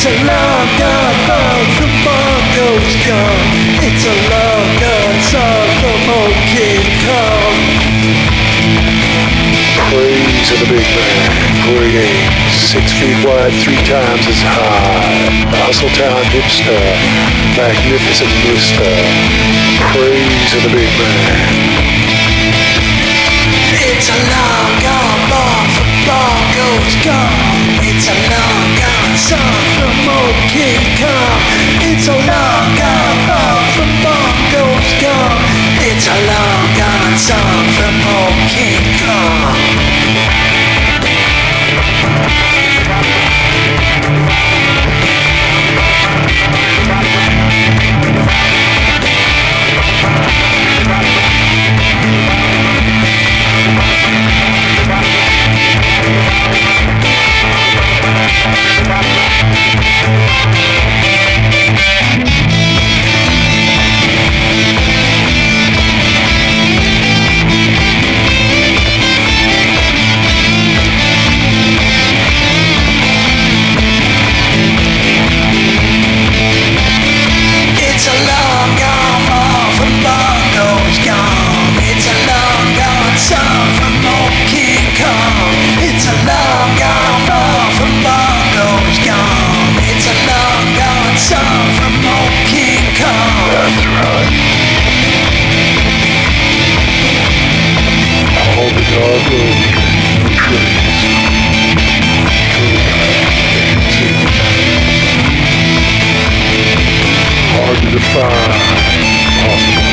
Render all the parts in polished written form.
It's a long gone song from Bongo's gone. It's a long gone song from old King Kong. Praise of the big man, great 6 feet wide, 3 times as high. Hustle town hipster, magnificent blister. Praise of the big man. It's a long gone ball from Bongo's gone. It's a long gone song from old King Kong. It's a long gone ball from Bongo's gone. It's a long gone song from old King Kong. Hard to define, possible.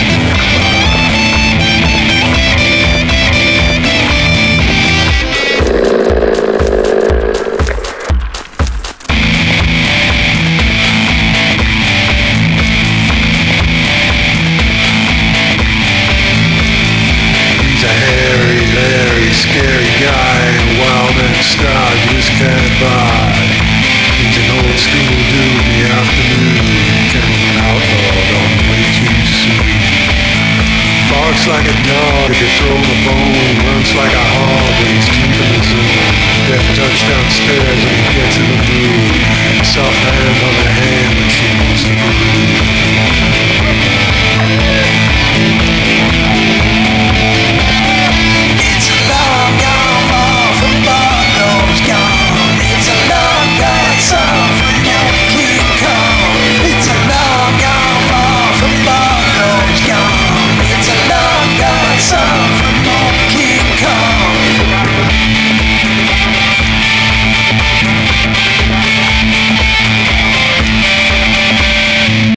He's a hairy, Larry, scary guy, wild and style you just can't buy. He's an old school dude in the afternoon, kind of an outlaw on the way too soon. Barks like a dog if you throw him a bone, runs like a hog when he's deep in the zone. Death touch downstairs when he gets in the mood. Soft hand on the hand when she wants to move.